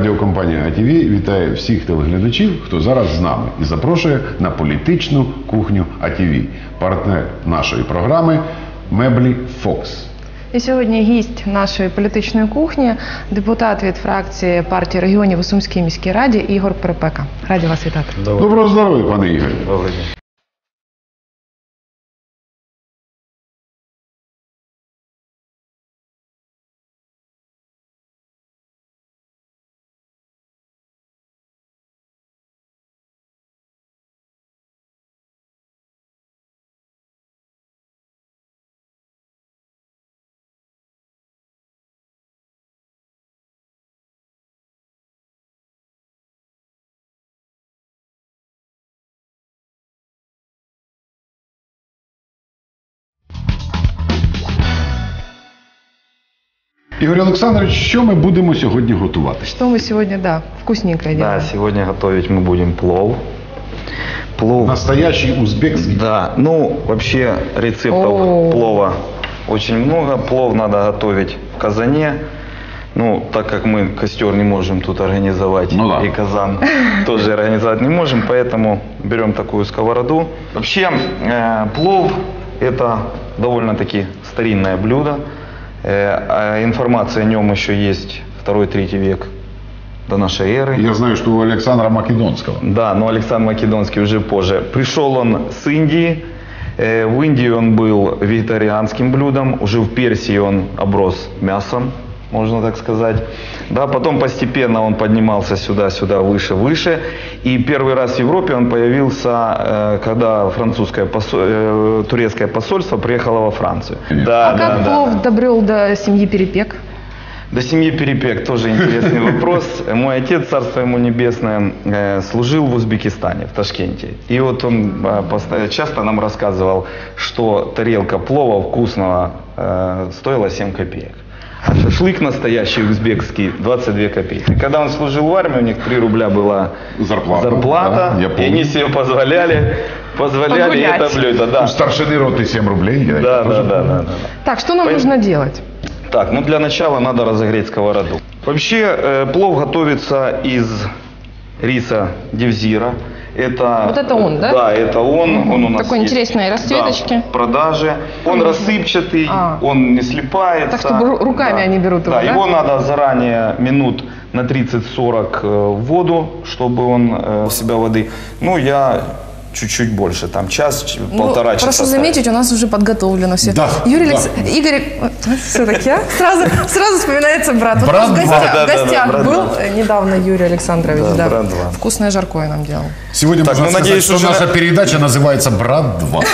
Телерадіокомпанія АТВ вітає всіх телеглядачів, хто зараз з нами, і запрошує на політичну кухню АТВ. Партнер нашої програми – меблі «Фокс». І сьогодні гість нашої політичної кухні – депутат від фракції партії регіонів у Сумській міській раді Ігор Перепека. Раді вас вітати. Доброго здоров'я, пане Ігорі. Добрий день. Ігор Олександрович, що ми будемо сьогодні готувати? Что мы сегодня, да, вкусненькое делаем? Да, сегодня готовить мы будем плов. Плов. Настоящий узбекский. Да, ну вообще рецептов плова очень много. Плов надо готовить в казане. Ну, так как мы костер не можем тут организовать, и казан тоже организовать не можем, поэтому берем такую сковороду. Вообще, плов – это довольно-таки старинное блюдо. Информация о нем еще есть 2-3 век до нашей эры. Я знаю, что у Александра Македонского. Да, но Александр Македонский уже позже. Пришел он с Индии. В Индии он был вегетарианским блюдом. Уже в Персии он оброс мясом, можно так сказать. Да, потом постепенно он поднимался сюда, выше, выше. И первый раз в Европе он появился, когда турецкое посольство приехало во Францию. Да, как плов добрел до семьи Перепек? До семьи Перепек тоже интересный вопрос. Мой отец, царство ему небесное, служил в Узбекистане, в Ташкенте. И вот он часто нам рассказывал, что тарелка плова вкусного стоила 7 копеек. А шашлык настоящий узбекский 22 копейки. Когда он служил в армии, у них 3 рубля была зарплата, да, и они себе позволяли это блюдо. Да. У старшины роты 7 рублей. Да. Так, что нам нужно делать? Так, ну для начала надо разогреть сковороду. Вообще плов готовится из риса Девзира. Это, вот это он, да? Да, это он. Он у нас такой интересной расцветочки. Да, в продаже. Он рассыпчатый, он не слипается. Так, чтобы руками они берут его, да? Его надо заранее минут на 30-40 в воду, чтобы он в себя воды. Ну, я чуть-чуть больше, там час-полтора часа. Прошу заметить, у нас уже подготовлено все. Да, Игорь, все-таки, сразу вспоминается брат. Вот в гостях был недавно Юрий Александрович. Да, брат 2. Вкусное жаркое нам делал. Сегодня можно сказать, надеюсь, что наша передача называется «Брат 2».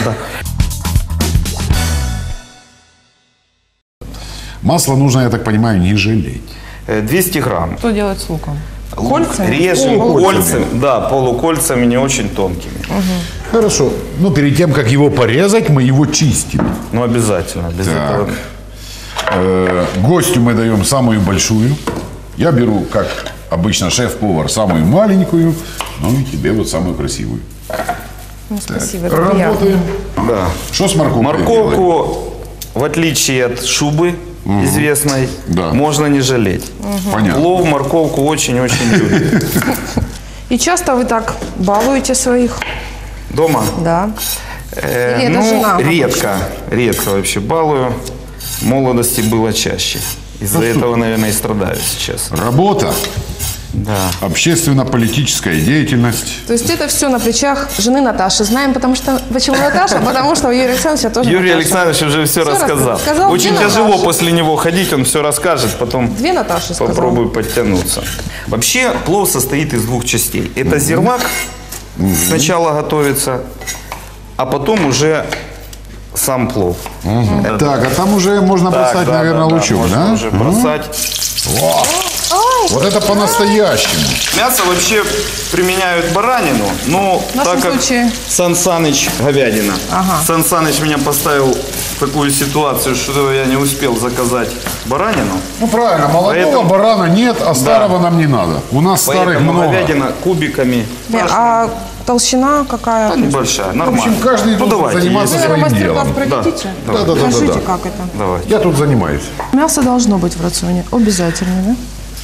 Масло нужно, я так понимаю, не жалеть. 200 грамм. Что делать с луком? Кольцами? Режем кольцами, да, полукольцами, не очень тонкими. Хорошо. Но перед тем, как его порезать, мы его чистим. Ну, обязательно. Без этого... Гостю мы даем самую большую. Я беру, как обычно, шеф-повар, самую маленькую. Ну и тебе вот самую красивую. Ну, спасибо, так, работаем. Да. Что с морковкой? Морковку, в отличие от шубы известной, можно не жалеть. Понятно. Плов морковку очень-очень любит. И часто вы так балуете своих? Дома? Да. Или это жена? Редко вообще балую. В молодости было чаще. Из-за этого, наверное, и страдаю сейчас. Работа. Да. Общественно-политическая деятельность. То есть это все на плечах жены Наташи. Знаем, почему Наташа? Потому что у Юрия Александровича тоже Юрий Наташа. Александрович уже все рассказал. Очень тяжело после него ходить, он все расскажет, потом 2 Наташи попробую подтянуться. Вообще плов состоит из 2 частей. Это зирвак сначала готовится, а потом уже сам плов. Так, а там уже можно бросать, наверное, лучок, да? Можно уже бросать. Вот это по-настоящему. Мясо вообще применяют баранину, но так как Сан Саныч говядина. Сан Саныч меня поставил в такую ситуацию, что я не успел заказать баранину. Ну правильно, молодого барана нет, а старого нам не надо. У нас старых много. Говядина кубиками. А толщина какая? Небольшая, нормально. В общем, каждый должен заниматься своим делом. Да. Покажите, как это. Давайте. Я тут занимаюсь. Мясо должно быть в рационе, обязательно, да?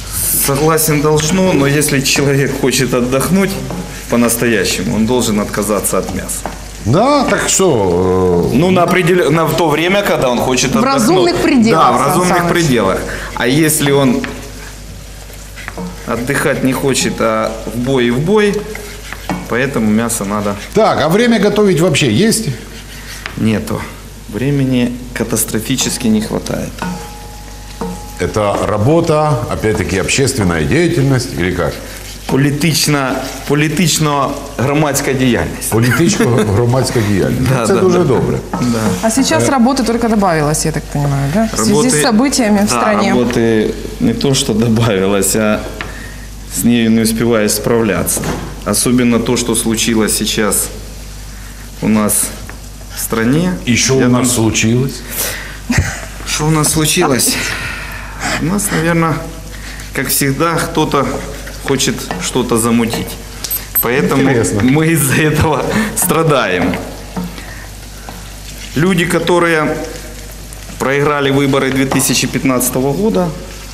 Согласен, должно, но если человек хочет отдохнуть по-настоящему, он должен отказаться от мяса. Да, так что... Ну, в то время, когда он хочет В отдохнуть. разумных пределах, Да, в Сан разумных Саныч. пределах. А если он отдыхать не хочет, а в бой, поэтому мясо надо... Так, а время готовить вообще есть? Нету. Времени катастрофически не хватает. Это работа, опять-таки, общественная деятельность или как? Політично-громадська діяльність. Політично-громадська діяльність. Да, Це да, дуже да. добре. А сейчас работы только добавилось, я так понимаю, да? В связи с событиями в стране. Работы не то, что добавилось, а с нею не успеваешь справляться. Особенно то, что случилось сейчас у нас в стране. І що у нас случилось? Что у нас случилось? У нас, наверное, как всегда, кто-то хочет что-то замутить. Поэтому Интересно. мы из-за этого страдаем. Люди, которые проиграли выборы 2015 года,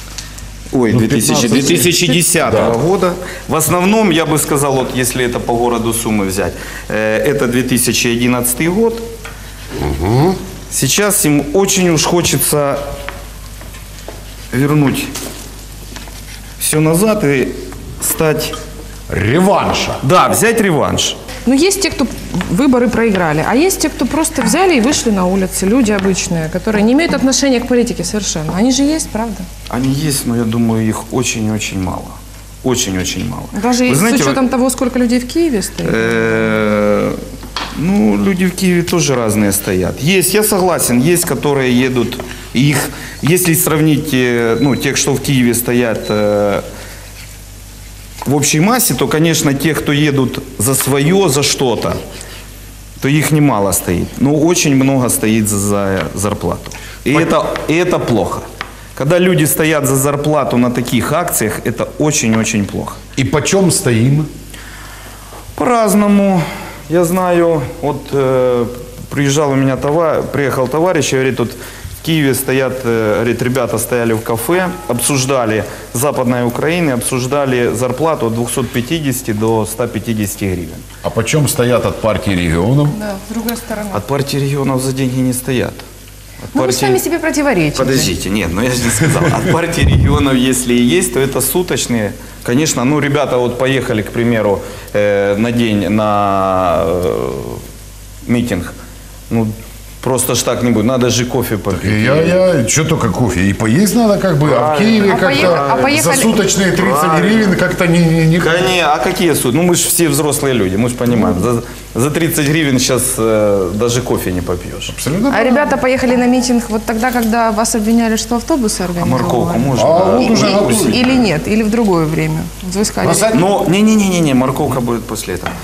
2010 года, в основном, я бы сказал, вот если это по городу Сумы взять, это 2011 год. Сейчас им очень уж хочется вернуть все назад и стать... Реванша. Да, взять реванш. Но есть те, кто выборы проиграли, а есть те, кто просто взяли и вышли на улицы, люди обычные, которые не имеют отношения к политике совершенно. Они же есть, правда? Они есть, но я думаю, их очень-очень мало. Очень-очень мало. Даже Вы знаете, с учетом того, сколько людей в Киеве стоит. Ну, люди в Киеве тоже разные стоят. Есть, я согласен, есть, которые едут, их, если сравнить, ну, тех, что в Киеве стоят в общей массе, то, конечно, те, кто едут за свое, за что-то, то их немало стоит. Но очень много стоит за зарплату. И это плохо. Когда люди стоят за зарплату на таких акциях, это очень-очень плохо. И почем стоим? По-разному. Я знаю, вот приехал товарищ, и говорит, тут в Киеве стоят, говорит, ребята стояли в кафе, обсуждали, с Западной Украины, обсуждали зарплату от 250 до 150 гривен. А почем стоят от партии регионов? Да, с другой стороны. От партии регионов за деньги не стоят. От Ну, вы сами себе противоречите. Подождите, нет, я же не сказал. От партии регионов, если и есть, то это суточные. Конечно, ну, ребята вот поехали, к примеру, на день на митинг. Ну, просто ж так не будет. Надо же кофе попить. Что только кофе? И поесть надо как бы, а в Киеве А как-то поехали- за суточные 30 гривен как-то не... А какие суд? Ну, мы же все взрослые люди, мы же понимаем. За 30 гривен сейчас даже кофе не попьешь. Абсолютно. А ребята поехали на митинг вот тогда, когда вас обвиняли, что автобусы А организовали? морковку можно? А да? вот уже И- готовят. Или нет, или в другое время. Вы сказали. Но, не, морковка будет после этого.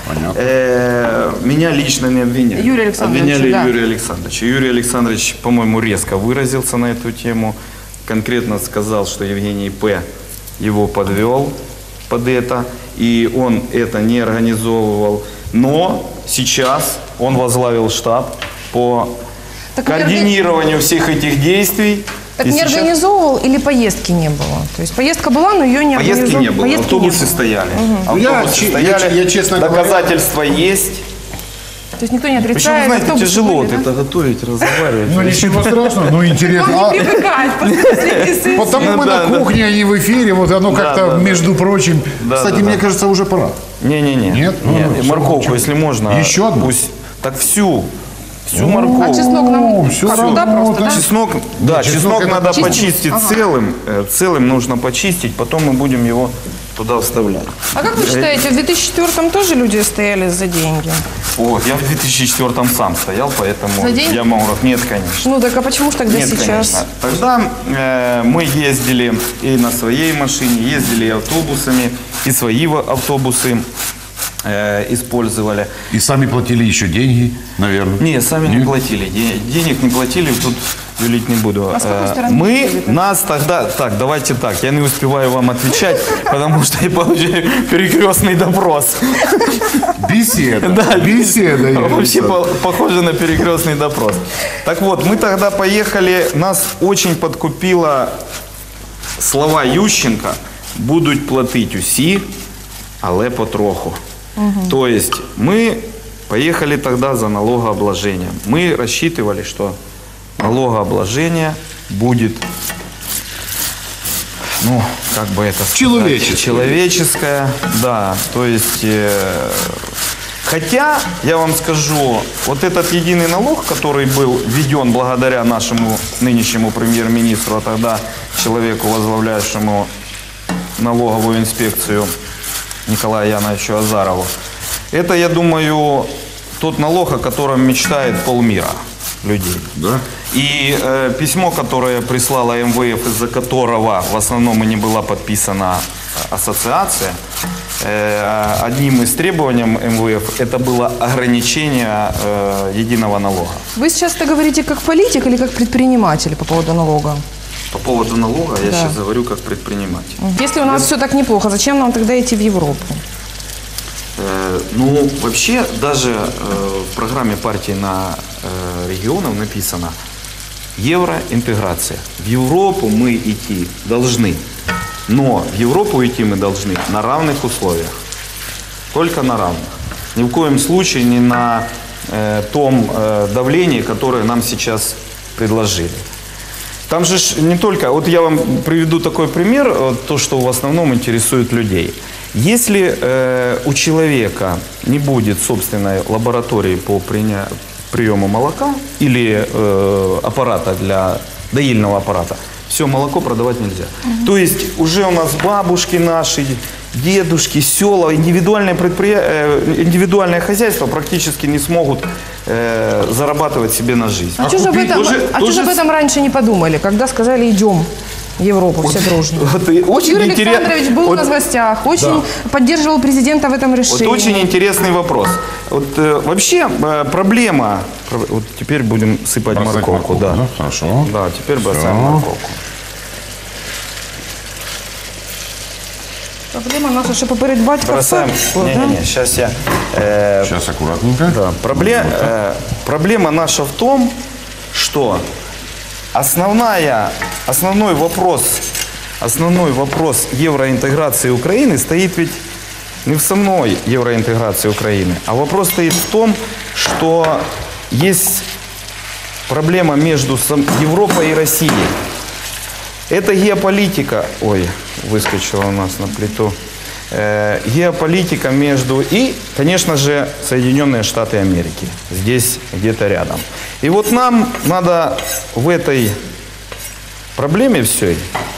Меня лично не обвиняли. Юрия Александровича, Обвиняли да. Юрия Александровича. Юрий Александрович, по-моему, резко выразился на эту тему. Конкретно сказал, что Евгений П. его подвел под это. И он это не организовывал. Но сейчас он возглавил штаб по Так координированию всех этих действий. Так И не сейчас- организовывал или поездки не было? То есть поездка была, но ее не Поездки организовал. не было, Поездки не автобусы было. стояли. Я Автобусы стояли, честно говоря- доказательства есть. То есть никто не Причем, отрицает. знаете, автобусы тяжело были, вот да? это готовить, разговаривать. Ну ничего страшного, ну интересно. Вам не привыкать после последней сессии. Потому мы да, на кухне, а не в эфире, вот оно как-то, да. между прочим. Да, Кстати, да, мне да. кажется, уже пора. Не-не-не. Нет? Ну, Нет. ну, И морковку, что? если можно. Еще одну? Пусть. Так всю морковку. А чеснок нам всё туда равно, просто, да? Чеснок, да, чеснок это надо чистить? почистить целым нужно почистить, потом мы будем его туда вставлять. А как вы считаете, в 2004-м тоже люди стояли за деньги? О, я в 2004 сам стоял, поэтому За деньги? я могу говорить, нет, конечно. Ну так а почему ж тогда Нет, сейчас? конечно. Тогда мы ездили и на своей машине, ездили и автобусами, и свои автобусы использовали. И сами платили еще деньги, наверное. Не, сами не платили. Денег не платили, тут юлить не буду. А с какой стороны платили-то? Нас тогда... Так, давайте так, я не успеваю вам отвечать, потому что я получаю перекрестный допрос. Беседа. Да, Беседа. Юрий Вообще Александрович. похоже на перекрестный допрос. Так вот, мы тогда поехали, нас очень подкупило слова Ющенко, будуть платити усі, але потроху. То есть мы поехали тогда за налогообложением. Мы рассчитывали, что налогообложение будет, ну, как бы это сказать, человеческое, да, то есть, хотя, я вам скажу, вот этот единый налог, который был введен благодаря нашему нынешнему премьер-министру, а тогда человеку, возглавляющему налоговую инспекцию Николаю Яновичу Азарову, это, я думаю, тот налог, о котором мечтает полмира людей. Да? И письмо, которое прислала МВФ, из-за которого в основном и не была подписана ассоциация, одним из требований МВФ это было ограничение единого налога. Вы сейчас это говорите как политик или как предприниматель по поводу налога? По поводу налога я Да. сейчас говорю как предприниматель. Если у нас все так неплохо, зачем нам тогда идти в Европу? Ну, вообще, даже в программе партии регионов написано евроинтеграция. В Европу мы идти должны, но в Европу идти мы должны на равных условиях. Только на равных. Ни в коем случае не на том давлении, которое нам сейчас предложили. Там же не только, вот я вам приведу такой пример, то, что в основном интересует людей. Если у человека не будет собственной лаборатории по приему молока или аппарата доильного аппарата, все, молоко продавать нельзя. То есть уже у нас бабушки наши, дедушки, села, индивидуальное хозяйство практически не смогут зарабатывать себе на жизнь. А что же об этом раньше не подумали, когда сказали идем в Европу все дружно? Очень Юрий Александрович был у нас в гостях, очень поддерживал президента в этом решении. Вот очень интересный вопрос. Вот вообще проблема, вот теперь будем сыпать морковку, да. Хорошо. Да, теперь бросаем морковку. Проблема наша, що поперед батька Бросаем. все. Не, сейчас я. Сейчас аккуратненько. Да, проблема наша в том, что основной вопрос евроинтеграции Украины стоит ведь не в самой евроинтеграции Украины, а вопрос стоит в том, что есть проблема между Европой и Россией. Это геополитика, выскочила у нас на плиту, геополитика между и, конечно же, Соединенные Штаты Америки, здесь где-то рядом. И вот нам надо в этой проблеме всей,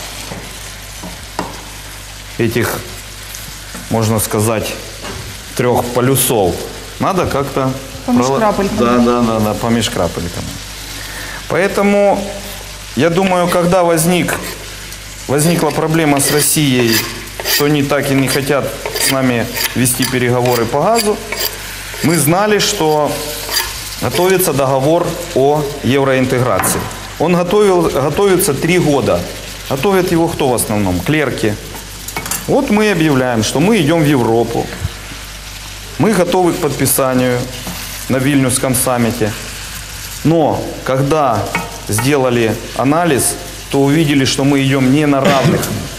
этих, можно сказать, 3 полюсов, надо как-то... Поміж крапельками. Да, поміж крапельками. Поэтому, я думаю, когда возникла проблема с Россией, что они так и не хотят с нами вести переговоры по газу, мы знали, что готовится договор о евроинтеграции. Он готовится 3 года. Готовят его кто в основном? Клерки. Вот мы объявляем, что мы идем в Европу. Мы готовы к подписанию на Вильнюсском саммите. Но когда сделали анализ, то увидели, что мы идем не на равных.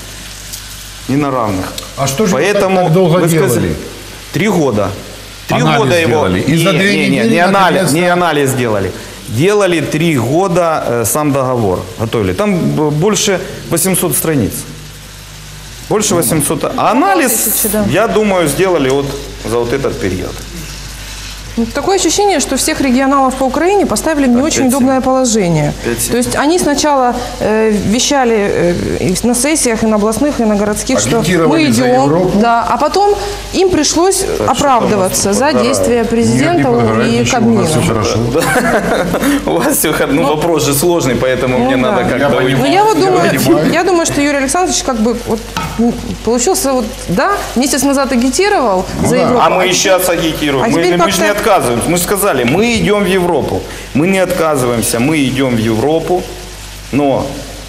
Не на равных. А что же Поэтому вы так долго вы делали? сказали, 3 года. 3 Анализ года его... делали. И за 2 недели не анализ делали. Делали 3 года сам договор. Готовили. Там больше 800 страниц. Больше 800. А анализ, 1000, да. я думаю, сделали вот за вот этот период. Такое ощущение, что всех регионалов по Украине поставили в не очень 5-7. удобное положение. 5-7. То есть они сначала вещали и на сессиях, и на областных, и на городских, что Агитировали мы за идем, Европу. да, а потом им пришлось оправдываться за действия президента и Кабмина. Все хорошо. У вас все, вопрос же сложный, поэтому мне да. надо как-то уйти. Но я вот думаю, понимаю. я думаю, что Юрий Александрович как бы вот получился вот, да, месяц назад агитировал за да. Европу. А мы и сейчас агитируем. А Мы теперь же не как-то- отказываемся. Мы же сказали, мы идем в Европу. Мы не отказываемся, мы идем в Европу, но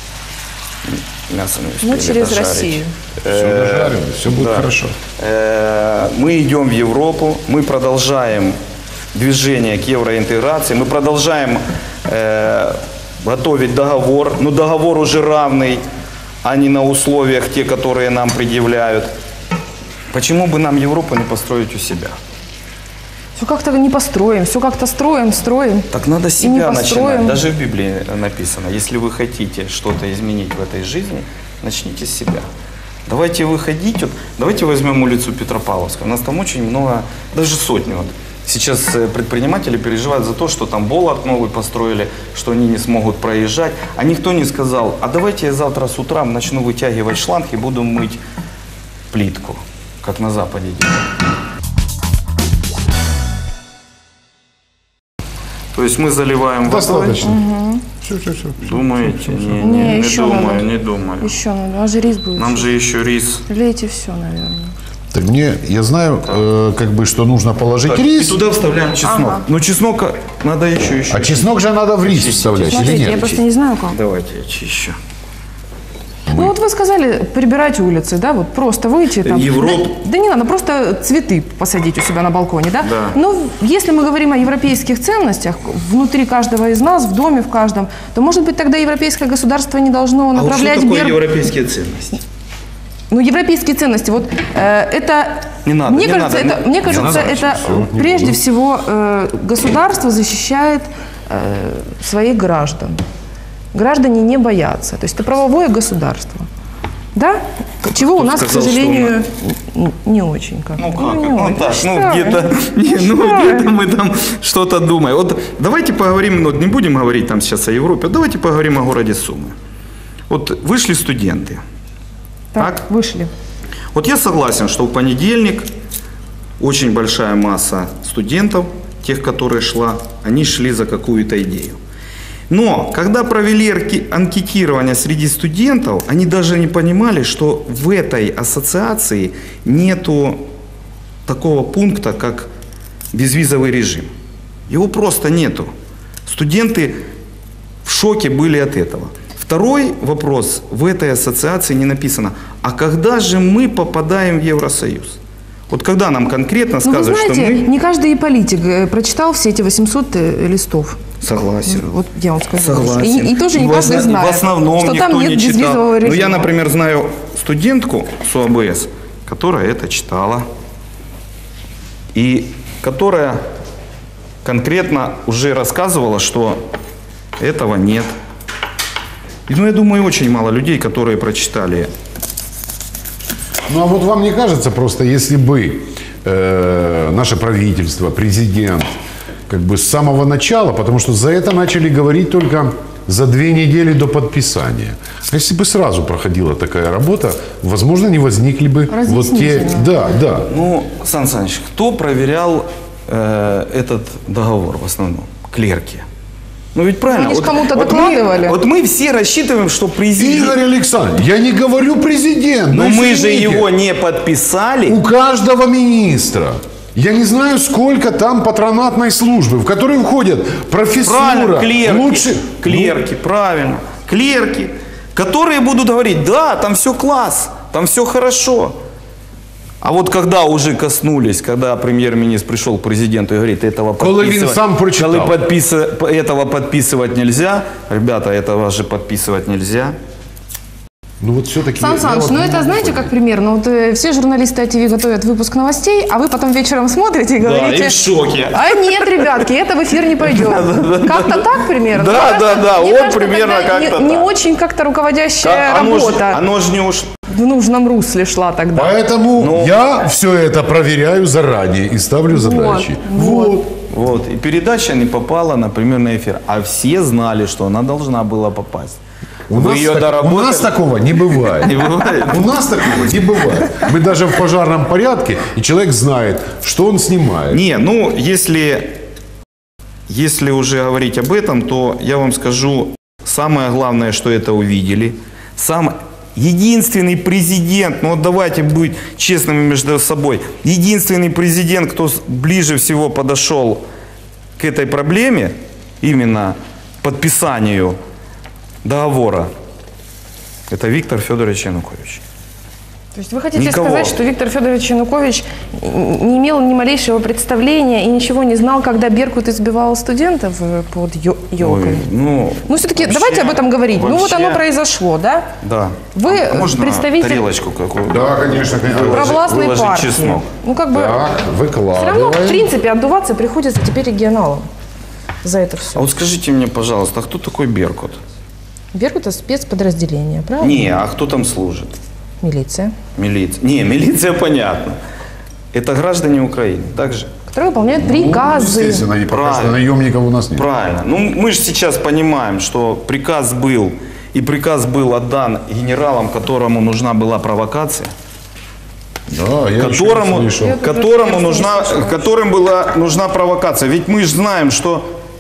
мясо не успели Ну, через дожарить. Россию. Все дожарили, все будет Да. хорошо. Мы идем в Европу, мы продолжаем движение к евроинтеграции, мы продолжаем готовить договор, но договор уже равный а не на условиях те, которые нам предъявляют. Почему бы нам Европу не построить у себя? Все как-то не построим, все как-то строим. Так надо с И не себя построим. начинать. Даже в Библии написано, если вы хотите что-то изменить в этой жизни, начните с себя. Давайте выходить, вот, давайте возьмем улицу Петропавловскую. У нас там очень много, даже сотни. Вот. Сейчас предприниматели переживают за то, что там Болот новый построили, что они не смогут проезжать. А никто не сказал, а давайте я завтра с утра начну вытягивать шланг и буду мыть плитку, как на Западе делают. То есть мы заливаем водой. Достаточно. Все. Думаете? Не, еще надо. Не думаю. Еще надо, у нас же рис будет. Нам же еще рис. Лейте все, наверное. Так я знаю, как бы, что нужно положить Так, и рис. туда вставляем чеснок. Ага. Но чеснок надо еще. А чеснок же надо в рис вставлять, или Смотрите, я нет? просто не знаю как. Давайте я чищу. Ну вот вы сказали прибирать улицы, да, вот просто выйти там. Европу. Да не надо, просто цветы посадить у себя на балконе, да? Да. Но если мы говорим о европейских ценностях, внутри каждого из нас, в доме в каждом, то, может быть, тогда европейское государство не должно направлять европейские ценности? Ну, европейские ценности, вот это... Не надо, мне не кажется, надо. это, мне кажется, надо, это всё, не прежде буду. всего государство защищает своих граждан. Граждане не боятся. То есть это правовое государство. Да? Чего у нас, к сказал, сожалению, не очень как. Ну как? не Ну очень. так, Считаю. где-то мы там что-то думаем. Вот давайте поговорим, вот не будем говорить там сейчас о Европе, давайте поговорим о городе Сумы. Вот вышли студенты. Так, вышли. Вот я согласен, что в понедельник очень большая масса студентов, тех, которые они шли за какую-то идею. Но когда провели анкетирование среди студентов, они даже не понимали, что в этой ассоциации нету такого пункта, как безвизовый режим. Его просто нету. Студенты в шоке были от этого. Второй вопрос. В этой ассоциации не написано, а когда же мы попадаем в Евросоюз? Вот когда нам конкретно Ну, вы сказывают, знаете, что мы... не каждый политик прочитал все эти 800 листов. Согласен. Вот я вам скажу. Согласен. И тоже не В каждый знает, в основном что никто там нет не читал. безвизового режима. Ну, я, например, знаю студентку с УАБС, которая это читала. И которая конкретно уже рассказывала, что этого нет. И, ну, я думаю, очень мало людей, которые прочитали. Ну а вот вам не кажется просто, если бы наше правительство, президент, как бы с самого начала, потому что за это начали говорить только за 2 недели до подписания. А если бы сразу проходила такая работа, возможно, не возникли бы вот те... Да. Ну, Сан Саныч, кто проверял этот договор в основном? Клерки. Ну ведь правильно. Они ж кому-то докладывали. Вот мы все рассчитываем, что президент... Игорь Александрович, я не говорю президент. Но мы же извините. его не подписали. У каждого министра. Я не знаю, сколько там патронатной службы, в которой входят профессура, Правильно, клерки. лучше... Клерки, правильно. Клерки, которые будут говорить, да, там все класс, там все хорошо. А вот когда уже коснулись, когда премьер-министр пришел к президенту и говорит, этого Коли він сам прочитав. этого подписывать нельзя, ребята, этого же подписывать нельзя. Ну вот все-таки... Сан Саныч, ну это знаете как примерно, вот все журналисты АТВ готовят выпуск новостей, а вы потом вечером смотрите и говорите... Да, и в шоке. А нет, ребятки, это в эфир не пойдет. Как-то так примерно? Да, Мне вот кажется, примерно тогда как-то не так. очень как-то руководящая Оно работа ж не уж... в нужном русле шла тогда. Поэтому я все это проверяю заранее и ставлю задачи. Вот, и передача не попала, например, на эфир. А все знали, что она должна была попасть. У нас такого не бывает. Не бывает? У нас такого не бывает. Мы даже в пожарном порядке, и человек знает, что он снимает. Не, ну, если уже говорить об этом, то я вам скажу, самое главное, что это увидели. Единственный президент, ну вот давайте быть честными между собой, единственный президент, кто ближе всего подошел к этой проблеме, именно подписанию договора, это Виктор Федорович Янукович. То есть вы хотите Никого. сказать, что Виктор Федорович Янукович не имел ни малейшего представления и ничего не знал, когда Беркут избивал студентов под елкой? Ой, ну все-таки вообще- давайте об этом говорить. Ну вот вообще- оно произошло, да? Да. Вы А можно представитель тарелочку какую? Да, конечно, конечно. провластной выложить партии. чеснок. Ну как бы Так, все равно, в выкладываем. принципе, отдуваться приходится теперь регионалам за это все. А вот скажите мне, пожалуйста, а кто такой Беркут? Беркут – это спецподразделение, правильно? Не, а кто там служит? Милиция, Милиция. Не, милиция понятно. Это граждане Украины, так же? которая выполняет Ну, приказы. естественно, и пока что Правильно. наемников у нас нет. Правильно. Ну, мы же сейчас понимаем, что приказ был, и приказ был отдан генералам, которому нужна была провокация, Да, я еще которому, не слышал. которому нужна, которым была нужна провокация. Ведь мы же знаем, что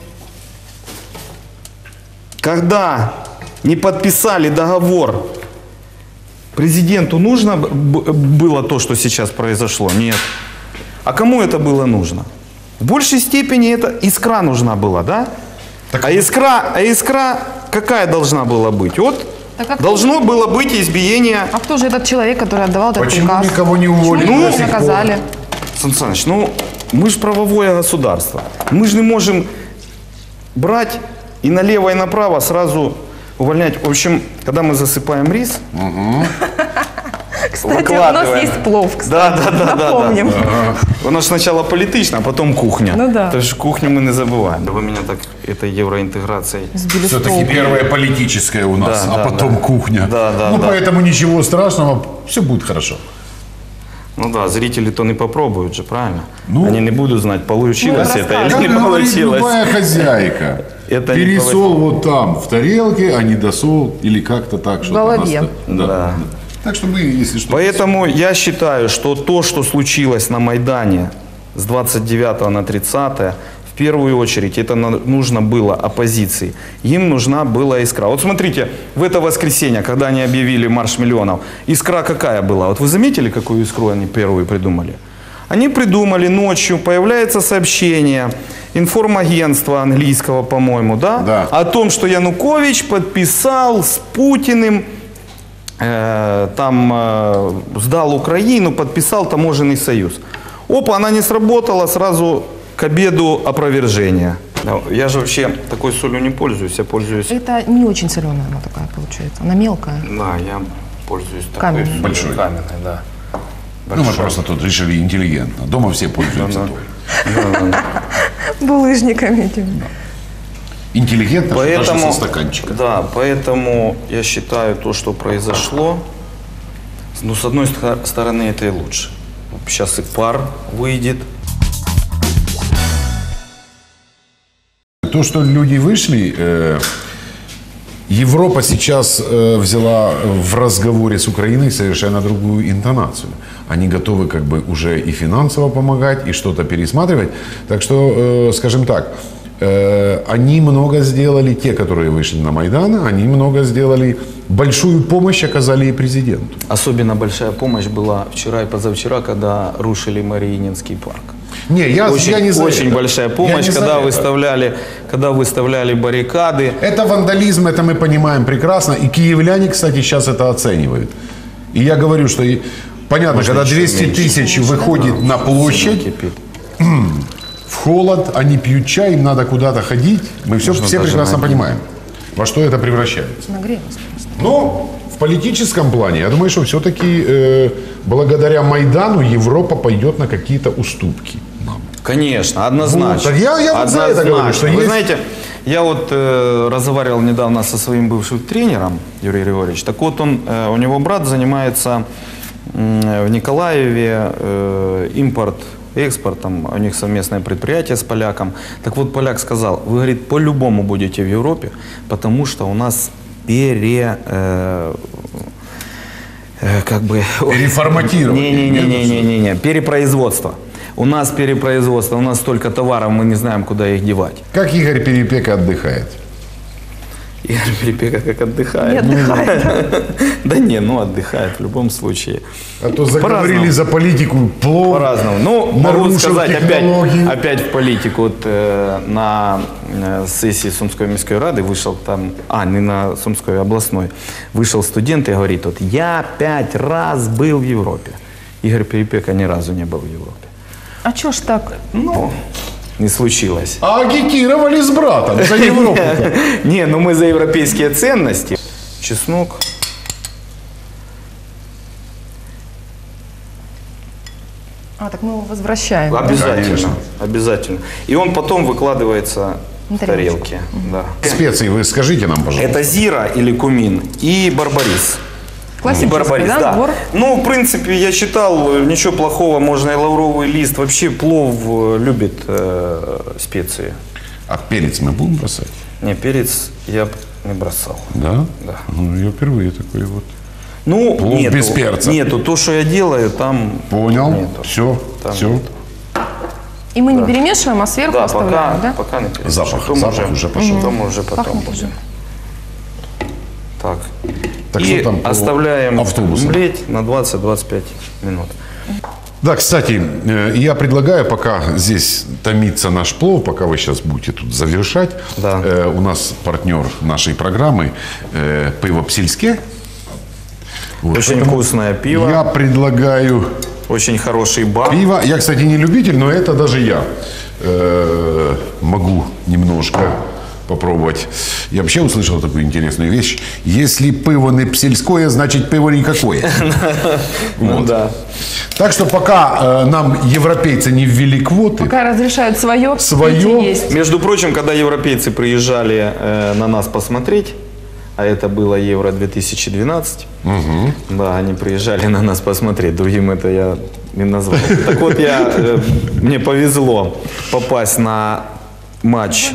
когда не подписали договор, президенту нужно было то, что сейчас произошло? Нет. А кому это было нужно? В большей степени это искра нужна была, да? А искра какая должна была быть? Вот Так а кто должно было быть избиение. А кто же этот человек, который отдавал этот Почему приказ? никого не уволили Почему до его сих пор? наказали? Сан Саныч, ну мы же правовое государство. Мы же не можем брать и налево, и направо сразу увольнять. В общем, когда мы засыпаем рис, Кстати, у нас выкладываем. есть плов, кстати. Да. Напомним. Воно ж сначала політична, а потом кухня. Ну да. Тож кухню мы не забываем. Вы меня так этой евроинтеграцией. Сбили с Все-таки толку. первая политическая у нас, Да, а да, потом да. кухня. Да, ну, да. поэтому ничего страшного, все будет хорошо. Ну да, зрители-то не попробуют же, правильно? Ну, Они не будут знать, получилось ну, это или Как не говорит получилось. любая хозяйка, Это не пересол вот там в тарелке, а не досол или как-то так. В что-то голове. Да. Да. Так что мы, если что... Поэтому я считаю, что то, что случилось на Майдане с 29 на 30, в первую очередь это нужно было оппозиции. Им нужна была искра. Вот смотрите, в это воскресенье, когда они объявили марш миллионов, искра какая была? Вот вы заметили, какую искру они первую придумали? Они придумали ночью, появляется сообщение информагентства английского, по-моему, да? Да. О том, что Янукович подписал с Путиным, сдал Украину, подписал таможенный союз. Опа, она не сработала, сразу к обеду опровержение. Я же вообще такой солью не пользуюсь, я пользуюсь... Это не очень соленая она такая получается. Она мелкая. Да, я пользуюсь такой Каменной. солью. Большой. Каменной, да. Ну, мы просто тут решили интеллигентно. Дома все пользуются Да, той. Булыжниками этими. Интеллигентно, что даже Поэтому, со стаканчика. да, поэтому я считаю то, что произошло, ну, с одной стороны, это и лучше. Сейчас и пар выйдет. То, что люди вышли, Европа сейчас взяла в разговоре с Украиной совершенно другую интонацию. Они готовы как бы уже и финансово помогать, и что-то пересматривать. Так что, скажем так, они много сделали, те, которые вышли на Майдан, они много сделали, большую помощь оказали и президенту. Особенно большая помощь была вчера и позавчера, когда рушили Мариининский парк. Не, я не за Очень это. большая Я помощь, не за когда это. выставляли баррикады. Это вандализм, это мы понимаем прекрасно. И киевляне, кстати, сейчас это оценивают. И я говорю, что понятно, Можно когда еще 200 меньше. тысяч выходит на площадь, Кипит. в холод, они пьют чай, им надо куда-то ходить. Мы все Можно даже прекрасно на- понимаем, во что это превращается. Нагрелась просто. Но в политическом плане, я думаю, что все-таки благодаря Майдану Европа пойдет на какие-то уступки нам. Конечно, однозначно. Вот, так я вот за это говорю, что Вы есть- знаете, я вот разговаривал недавно со своим бывшим тренером, Юрий Григорьевич. Так вот, у него брат занимается в Николаеве импорт-экспортом. У них совместное предприятие с поляком. Так вот, поляк сказал, вы, говорит, по-любому будете в Европе, потому что у нас Переформатирование. Не-не-не, перепроизводство. У нас перепроизводство, у нас столько товаров, мы не знаем, куда их девать. Как Игорь Перепека отдыхает? Игорь Перепека как отдыхает. Не отдыхает. Да не, ну отдыхает в любом случае. А то заговорили По-разному. за политику плохо. По-разному. Ну, могу нарушил сказать, технологии. опять в политику. Вот на сессии Сумской міської ради вышел там, не на Сумской, областной, вышел студент и говорит, вот я 5 раз был в Европе. Игорь Перепека ни разу не был в Европе. А чё ж так? Ну, не случилось. А агитировали с братом за Европу. Не, ну мы за европейские ценности. Чеснок. Так мы его возвращаем. Обязательно. Конечно. Обязательно. И он потом выкладывается На в тарелочку. тарелке. Да. Специи вы скажите нам, пожалуйста. Это зира или кумин и барбарис. Классический, Барбарис, да, да. набор? Ну, в принципе, я читал, ничего плохого, можно и лавровый лист. Вообще плов любит специи. А перец мы будем бросать? Не, перец я б не бросал. Да? Да. Ну, я впервые такой вот. Ну, Плов нету, без перца. Нету. То, что я делаю, там Понял. нету. Все. Там Все. нет. И мы не перемешиваем, а сверху Да, оставляем, да? пока не перемешиваю. Запах Потом уже пошел. Потом уже потом Пахнет будем. уже. Так. Так И что там по оставляем автобусам? млеть на 20-25 минут. Да, кстати, я предлагаю, пока здесь томится наш плов, пока вы сейчас будете тут завершать, Да. у нас партнер нашей программы «Пиво Псельске». Вот, Очень поэтому вкусное пиво, Я предлагаю очень хороший бар. пиво. Я, кстати, не любитель, но это даже я могу немножко попробовать. Я вообще услышал такую интересную вещь. Если пиво не псельское, значит пиво никакое. Ну да. Так что пока нам европейцы не ввели квоты, Пока разрешают свое, Своё? есть. Между прочим, когда европейцы приезжали на нас посмотреть, а это было Евро 2012, да, они приезжали на нас посмотреть, другим это я не назвал. Так вот, мне повезло попасть на матч,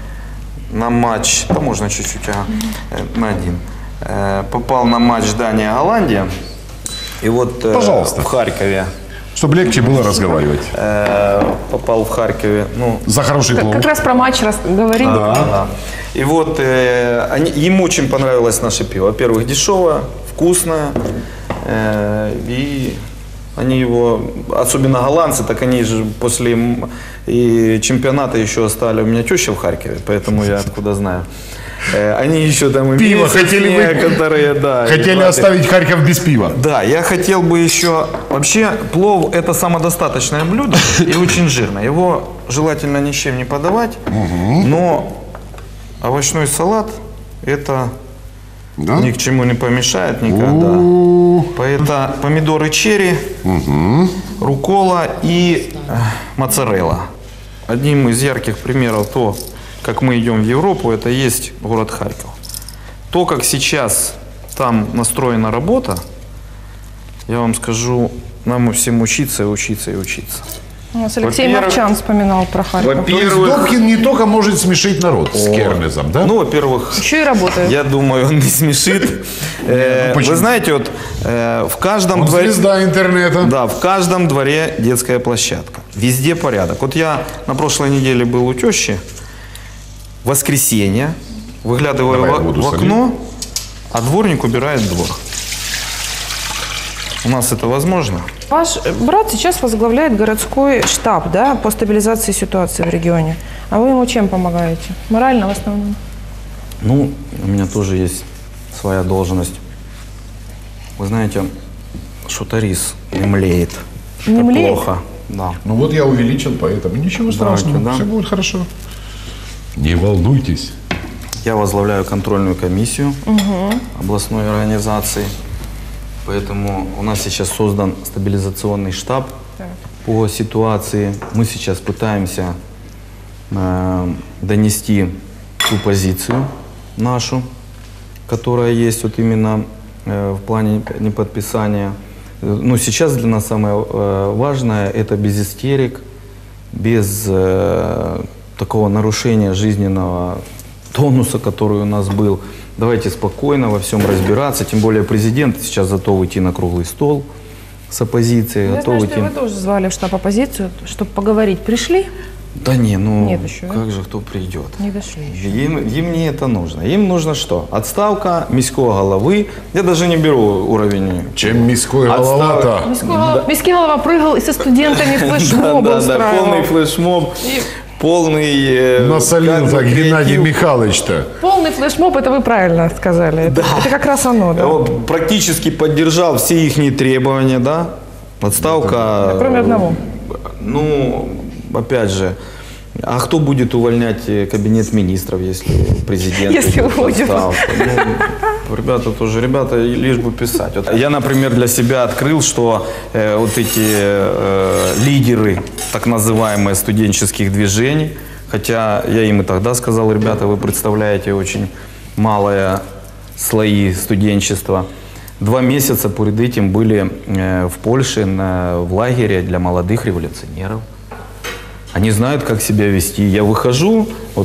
да можно чуть-чуть, на один. Попал на матч Дания-Голландия, и вот Пожалуйста. в Харькове, чтобы легче было разговаривать. попал в Харькове, ну, За хороший плов. Как раз про матч говорили. да. И вот ему очень понравилось наше пиво. Во-первых, дешевое, вкусное. И они его, особенно голландцы, так они же после и чемпионата еще оставили. У меня теща в Харькове, поэтому я откуда знаю. Они еще там и Пиво месяц хотели вы- некоторые, да. Хотели и оставить Харьков без пива. да, я хотел бы еще... Вообще, плов – это самодостаточное блюдо и очень жирное. Его желательно ни с чем не подавать, но овощной салат – это Да? ни к чему не помешает никогда. Это помидоры черри, руккола и моцарелла. Одним из ярких примеров то, как мы идем в Европу, это есть город Харьков. То, как сейчас там настроена работа, я вам скажу, нам всем учиться и учиться и учиться. У нас Алексей Во-первых- Мовчан вспоминал про Харьков. То есть Добкин не только может смешить народ с Кернезом, да? Ну, во-первых, Еще и работает. я думаю, он не смешит. почему? Вы знаете, вот в каждом Он дворе... звезда интернета. Да, в каждом дворе детская площадка. Везде порядок. Вот я на прошлой неделе был у тещи. В воскресенье. Выглядываю Давай я буду в окно, а дворник убирает двор. У нас это возможно? Ваш брат сейчас возглавляет городской штаб, да, по стабилизации ситуации в регионе. А вы ему чем помогаете? Морально в основном? Ну, у меня тоже есть своя должность. Вы знаете, что-то рис не млеет. Не Это млеет? плохо. Да. Ну вот я увеличил, поэтому ничего страшного, да. все будет хорошо. Не волнуйтесь. Я возглавляю контрольную комиссию областной организации. Поэтому у нас сейчас создан стабилизационный штаб по ситуации. Мы сейчас пытаемся донести ту позицию нашу, которая есть вот именно в плане неподписания. Но сейчас для нас самое важное – это без истерик, без такого нарушения жизненного тонуса, который у нас был. Давайте спокойно во всем разбираться. Тем более президент сейчас готов идти на круглый стол с оппозицией. Я готов знаю, идти. что вы тоже звали в штаб оппозицию, чтобы поговорить. Пришли? Да не, ну Нет еще, да? как же кто придет? Не дошли еще. Им не это нужно. Им нужно что? Отставка міського головы. Я даже не беру уровень. Чем міський голова-то? Міський голова прыгал и со студентами флешмоб Да, устраивал. полный флешмоб, полный... Насолил как бы так Геннадий Ну, креатив. Михайлович-то. Полный флешмоб, это вы правильно сказали. Это как раз оно, да. Вот практически поддержал все их требования, да? Отставка... Кроме одного. Ну, опять же, а кто будет увольнять кабинет министров, если президент Если идет в уйдет. отставку? Ну, ребята лишь бы писать. Вот я, например, для себя открыл, что вот эти лидеры так называемые студенческих движений, хотя я им и тогда сказал, ребята, вы представляете очень малые слои студенчества. 2 месяца перед этим были в Польше в лагере для молодых революционеров. Они знают, как себя вести. Я выхожу, вот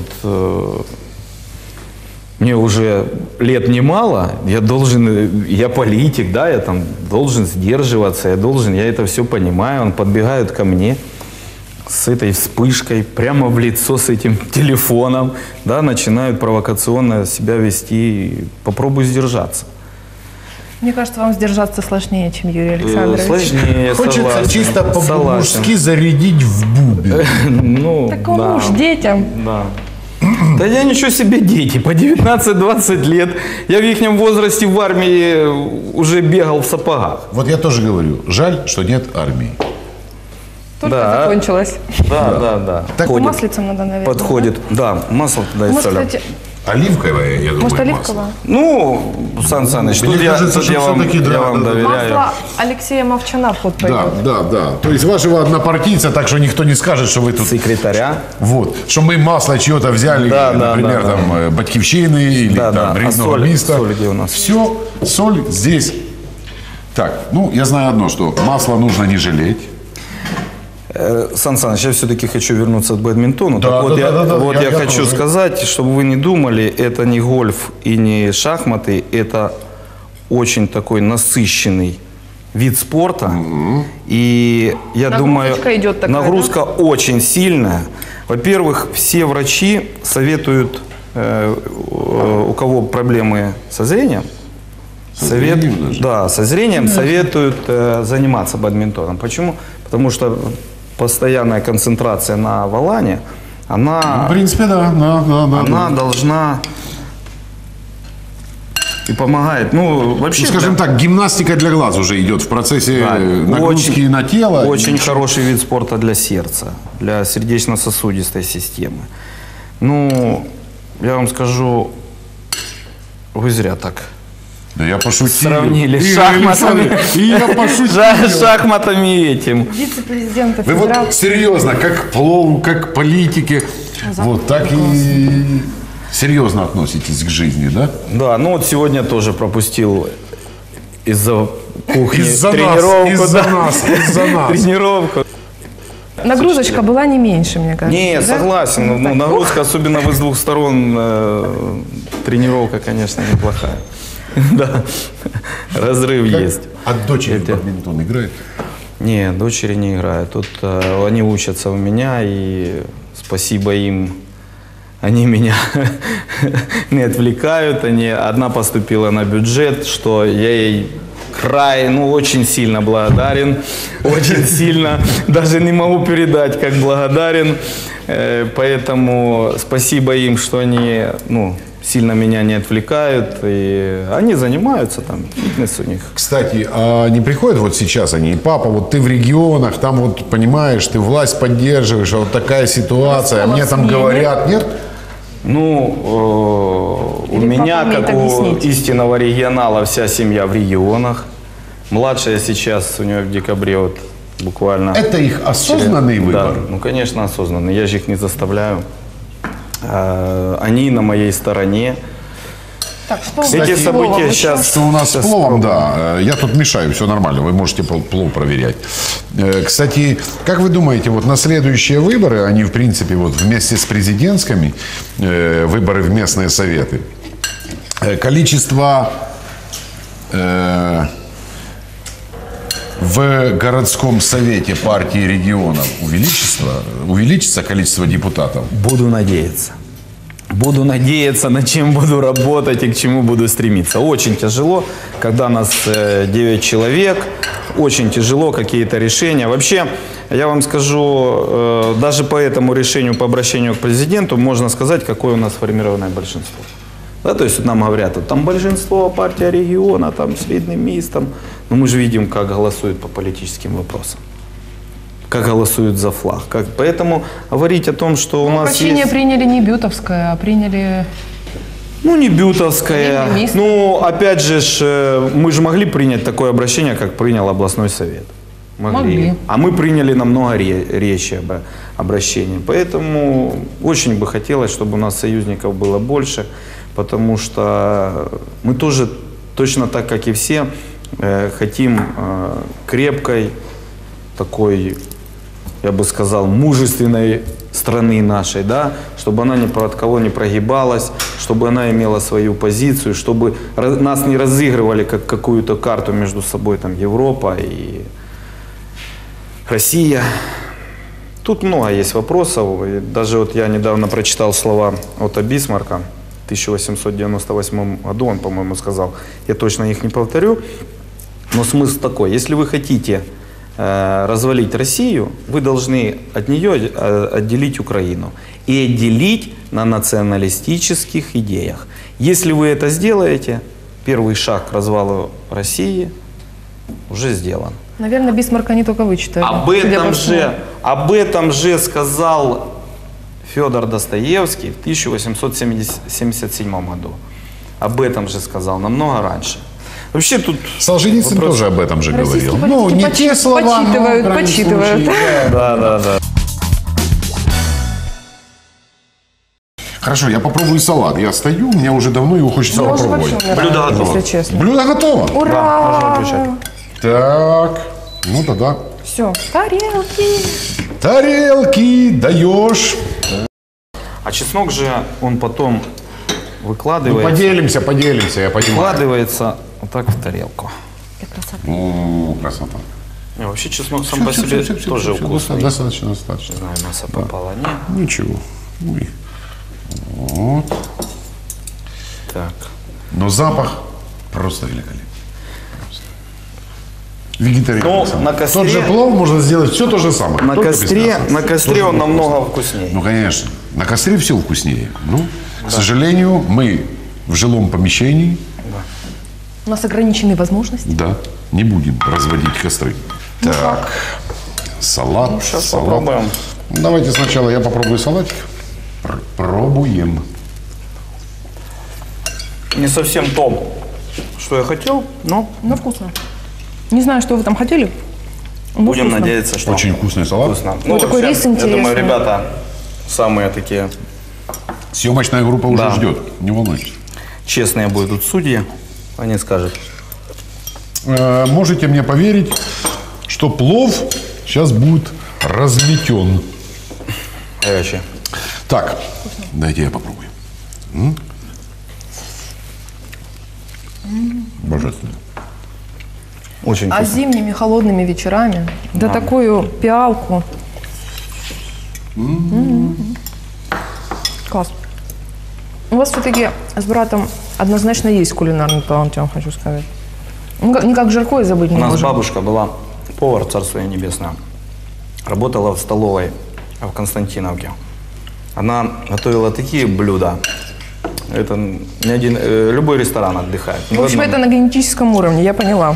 мне уже лет немало, я политик, да, я там должен сдерживаться, я это все понимаю. Он подбегает ко мне с этой вспышкой, прямо в лицо с этим телефоном, да, начинают провокационно себя вести. Попробуй сдержаться. Мне кажется, вам сдержаться сложнее, чем Юрий Александрович. Сложнее, Хочется согласен. чисто Согласен. по-мужски зарядить в бубен. Ну, Так да. муж детям. Да. Да я ничего себе, дети, по 19-20 лет. Я в их возрасте в армии уже бегал в сапогах. Вот я тоже говорю, жаль, что нет армии. Только Да. закончилась. Да. Так По маслицам надо, наверное. Подходит. Да, масло туда да? и Может, соля. кстати, Оливковое, я думаю, может, масло. оливковое? Ну, Сан Саныч, Мне тут я, кажется, тут что я вам, всё-таки я да, вам да, да. доверяю. Масло Алексея Мовчана в ход пойдет. Да. То есть вашего однопартийца, так что никто не скажет, что вы тут... Секретаря. Вот, что мы масло чье-то взяли, Да, например, да. там, Батьківщины или Да, там да. Різного А соль? міста. Соль где у нас? Все, соль здесь. Так, ну, я знаю одно, что масло нужно не жалеть. Сан Саныч, я все-таки хочу вернуться к бадминтону. Да, Так вот, да, вот я я хочу тоже. сказать, чтобы вы не думали, это не гольф и не шахматы, это очень такой насыщенный вид спорта. И я думаю, Нагрузочка идет такая, нагрузка очень сильная. Во-первых, все врачи советуют, у кого проблемы со зрением, зрением даже? да, со зрением советуют заниматься бадминтоном. Почему? Потому что постоянная концентрация на валане, она, В принципе, да. она должна и помогает. Ну, вообще, Ну, скажем так, гимнастика для глаз уже идет в процессе да, нагрузки на тело. Очень хороший вид спорта для сердца, для сердечно-сосудистой системы. Ну, я вам скажу, вы зря так Да я пошутил. сравнили с Игорь шахматами. Александрович, и я пошутил. С шахматами этим. Вице-президента Вы Федерации. вот серьезно, как плов, как политики, вот так и серьезно относитесь к жизни, да? Да, ну вот сегодня тоже пропустил из-за кухни Из-за тренировку. нас, из-за нас. Тренировку. Нагрузочка была не меньше, мне кажется. Не, да? согласен. Ну, нагрузка, особенно вы с двух сторон, тренировка, конечно, неплохая. Да, разрыв есть. А дочери в бадминтон играет? Не, дочери не играют. Тут они учатся у меня, и спасибо им, они меня не отвлекают. Одна поступила на бюджет, что я ей очень сильно благодарен. Очень сильно. Даже не могу передать, как благодарен. Поэтому спасибо им, что они, сильно меня не отвлекают. И они занимаются там, фитнес у них. Кстати, а не приходят вот сейчас они, папа, вот ты в регионах, там вот, понимаешь, ты власть поддерживаешь, а вот такая ситуация, а мне там говорят, нет? У Или меня, папа умеет как у объяснить? истинного регионала, вся семья в регионах. Младшая сейчас, у нее в декабре вот буквально... Это их осознанный выбор? Да, ну, конечно, осознанный. Я же их не заставляю. Они на моей стороне. Так, что Эти с пловом события еще? сейчас... Что у нас с пловом, да. Я тут мешаю, все нормально, вы можете плов проверять. Кстати, как вы думаете, вот на следующие выборы, они в принципе вот вместе с президентскими, выборы в местные советы, количество в городском совете партии регионов увеличится количество депутатов? Буду надеяться. Буду надеяться, над чем буду работать и к чему буду стремиться. Очень тяжело, когда нас 9 человек, очень тяжело какие-то решения. Вообще, я вам скажу, даже по этому решению, по обращению к президенту, можно сказать, какое у нас сформированное большинство. Да, то есть нам говорят, вот, там большинство партия региона, там с видным местом. Но мы же видим, как голосуют по политическим вопросам. Как голосуют за флаг. Поэтому говорить о том, что у нас Обращение есть... приняли не Бютовское, а приняли... Ну, не Бютовская. Видный Ну, опять же, мы же могли принять такое обращение, как принял областной совет. Могли. А мы приняли намного резче обращение. Поэтому очень бы хотелось, чтобы у нас союзников было больше, потому что мы тоже, точно так, как и все, хотим крепкой, такой, я бы сказал, мужественной страны нашей, да, чтобы она ни от кого не прогибалась, чтобы она имела свою позицию, чтобы нас не разыгрывали как какую-то карту между собой, там, Европа и Россия. Тут много есть вопросов. И даже вот я недавно прочитал слова Отто Бисмарка в 1898 году, он, по-моему, сказал, я точно их не повторю, но смысл такой: если вы хотите развалить Россию, вы должны от нее отделить Украину и отделить на националистических идеях. Если вы это сделаете, первый шаг к развалу России уже сделан. Наверное, Бисмарка не только вы читали. Об этом же сказал Федор Достоевский в 1877 году. Об этом же сказал намного раньше. Вообще тут Солженицын тоже об этом же говорил. Российские Ну, не политики те слова, но, в крайнем почитывают. случае, да. Хорошо, я попробую салат. Я стою, мне уже давно его хочется Я уже попробовать. вообще умираю, Блюдо готово. если честно. Блюдо готово? Ура! Так, ну тогда Все, тарелки. тарелки даешь. А чеснок же, он потом Ну, выкладывается, поделимся, я понимаю. выкладывается вот так в тарелку. Красота. Не, вообще чеснок сам по себе тоже вкусный. Достаточно. Не знаю, мясо попало, не. Ничего. Ой. Вот. Так. Но запах просто великолепный. Вегетарианец. Ну, на костре- Тот же плов можно сделать все то же самое. На только без костре, мяса. на костре Тоже он будет намного вкусно. вкуснее. Ну, конечно. На костре все вкуснее. Ну, к сожалению, мы в жилом помещении, У нас ограниченные возможности. да, не будем разводить костры. Так, салат. сейчас салат. попробуем. Давайте сначала я попробую салатик. Пробуем. Не совсем то, что я хотел, но Но вкусно. Не знаю, что вы там хотели. но будем вкусно. надеяться, что Очень вкусный салат. вкусно. Ну, такой рис я думаю, интересный. ребята самые такие Съемочная группа уже Да. ждет. Не волнуйтесь. честные будут судьи. Они скажут. Можете мне поверить, что плов сейчас будет разметен. Горячие. Так, дайте я попробую. Божественно. Очень А вкусно. зимними холодными вечерами, да такую пиалку. Класс. У вас все-таки с братом однозначно есть кулинарный талант, я вам хочу сказать. Никак Жарко и забыть У не нас можем. бабушка была повар, царство ей небесное. Работала в столовой в Константиновке. Она готовила такие блюда. Это ни один, любой ресторан отдыхает. Ни В общем, одном. это на генетическом уровне, я поняла.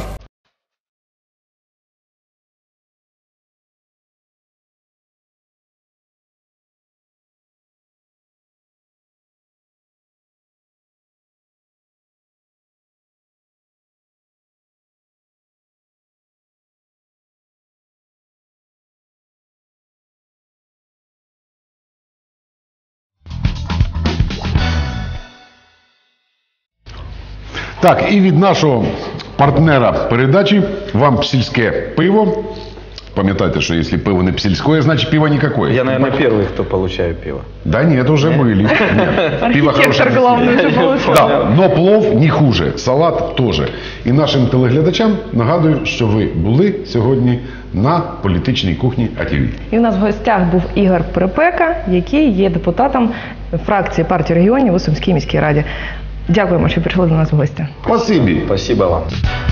Так, і від нашого партнера передачі вам сільське пиво Пам'ятайте, що якщо пиво не псільське, значить пиво никакое. Я, наверное, первый, кто получаю пиво. Да нет, уже были. Нет. Пиво хорошее. Архитектор главный уже получил. Да, но плов не хуже, салат теж. І нашим телеглядачам нагадую, що ви були сьогодні на політичній кухні АТВ. І у нас в гостях був Ігор Перепека, який є депутатом фракції партії регіонів у Сумській міській раді. Дякуємо, що прийшли до нас в гості. Спасибі. Спасибо вам.